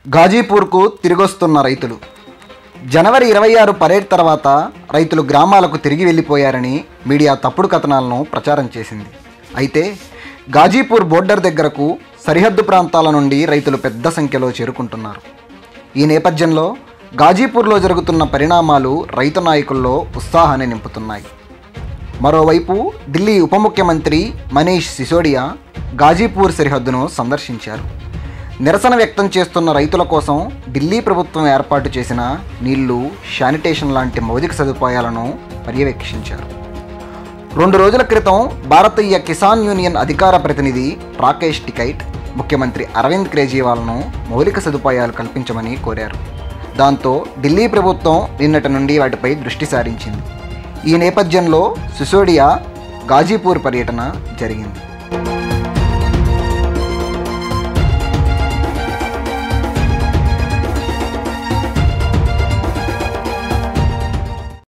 గాజీపూర్కు తిరిగొస్తున్న రైతులు. జనవరి 26 పరేడ్ తర్వాత రైతులు గ్రామాలకు తిరిగి వెళ్ళిపోయారని మీడియా తప్పుడు కథనాలను ప్రచారం చేసింది. అయితే గాజీపూర్ బోర్డర్ దగ్గరకు సరిహద్దు ప్రాంతాల నుండి రైతులు పెద్ద సంఖ్యలో చేరుకుంటున్నారు. ఈ నేపథ్యంలో గాజీపూర్లో జరుగుతున్న పరిణామాలు రైతు నాయకుల్లో ఉత్సాహాన్ని నింపుతున్నాయి. మరోవైపు ఢిల్లీ ఉప ముఖ్యమంత్రి మనీష్ సిసోడియా గాజీపూర్ సరిహద్దును సందర్శించారు. నిరసన వ్యక్తం చేస్తున్న రైతుల కోసం ఢిల్లీ ప్రభుత్వం ఏర్పాటు చేసిన నీళ్లు, శానిటేషన్ లాంటి మౌలిక సదుపాయాలను పర్యవేక్షించారు. 2 రోజుల క్రితం భారతీయ కిసాన్ యూనియన్ అధికార ప్రతినిధి రాకేష్ టికైట్ ముఖ్యమంత్రి అరవింద్ కేజ్రీవాల్ను మౌలిక సదుపాయాలు కల్పించమని కోరారు. దాంతో ఢిల్లీ ప్రభుత్వం నిన్నటి నుండి వాటిపై దృష్టి సారించింది. ఈ నేపథ్యంలో సిసోడియా గాజీపూర్ పర్యటన జరిగింది.